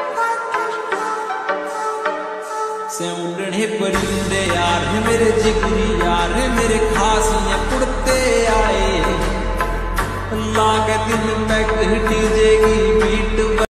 से उड़ने परिंदे यार है मेरे जिगरी यार है मेरे खास ये उड़ते आए। अल्लाह के दिन पे डीजे की बीट